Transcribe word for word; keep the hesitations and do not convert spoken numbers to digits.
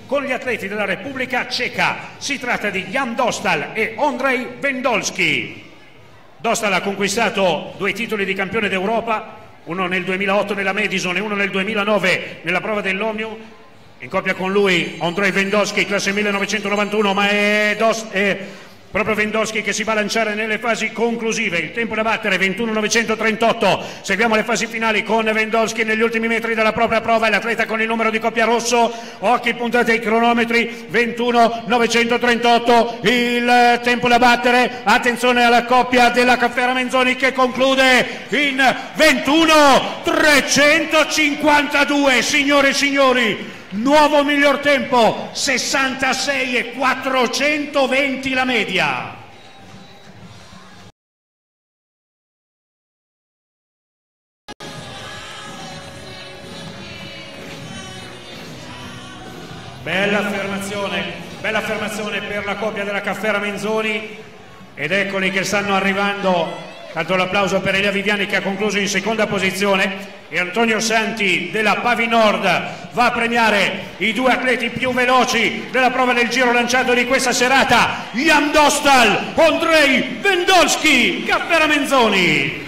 con gli atleti della Repubblica Ceca. Si tratta di Jan Dostal e Ondrej Vendolski. Dostal ha conquistato due titoli di campione d'Europa, uno nel duemilaotto nella Madison e uno nel duemilanove nella prova dell'Omnium. In coppia con lui Ondrej Vendolski, classe millenovecentonovantuno, ma è, Dos, è proprio Vendolski che si va a lanciare nelle fasi conclusive. Il tempo da battere ventuno novecentotrentotto. Seguiamo le fasi finali con Vendolski negli ultimi metri della propria prova. L'atleta con il numero di coppia rosso, occhi puntati ai cronometri, ventuno novecentotrentotto il tempo da battere. Attenzione alla coppia della Caffè Ramenzoni che conclude in ventuno trecentocinquantadue. Signore e signori, nuovo miglior tempo, sessantasei e quattrocentoventi la media. Bella affermazione, bella affermazione per la coppia della Caffè Ramenzoni, ed eccoli che stanno arrivando. Tanto l'applauso per Elia Viviani che ha concluso in seconda posizione, e Antonio Santi della Pavi Nord va a premiare i due atleti più veloci della prova del giro lanciato di questa serata, Jan Dostal, Ondrej Vendolski, Caffè Ramenzoni.